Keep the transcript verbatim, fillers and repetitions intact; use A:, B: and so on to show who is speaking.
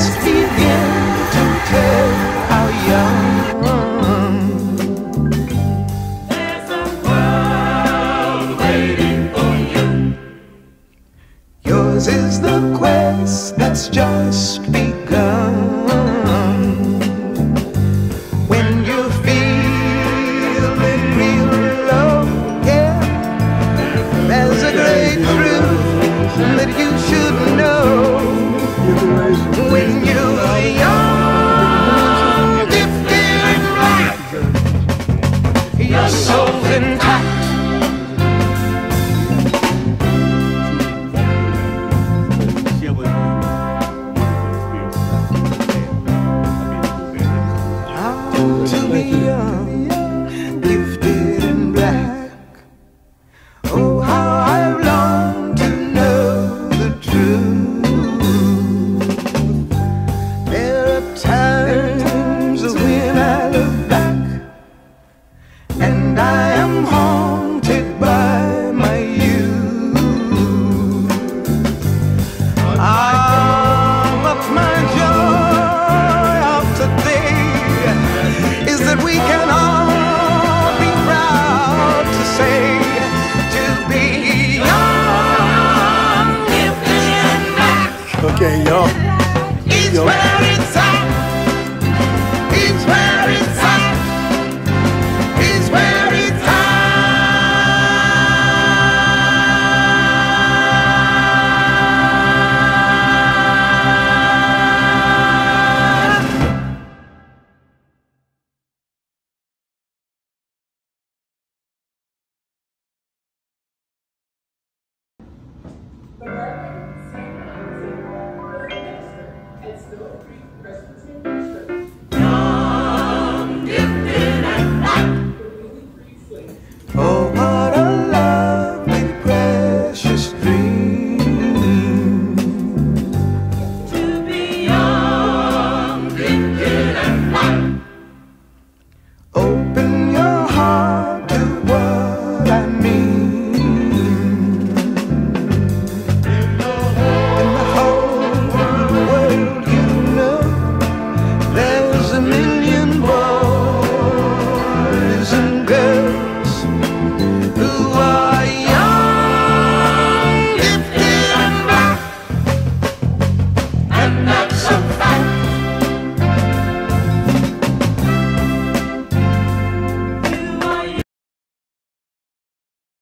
A: just begin to tell how young.
B: There's a world waiting for you.
A: Yours is the quest that's just begun. When you're feeling real low, yeah, there's a great truth that you should know. When you're young, gifted and black, your soul's intact. To be young, gifted and black. Oh, how I've longed to know the truth. There are times when I look back and I am haunted by my youth. Ah, but my joy of today is that we can all be proud to say, to be young, gifted and black.
C: Okay, y'all.
A: It's
C: Yo.
A: where it's at. It's where it's at. It's where it's at.
D: It's still a free Presbyterian.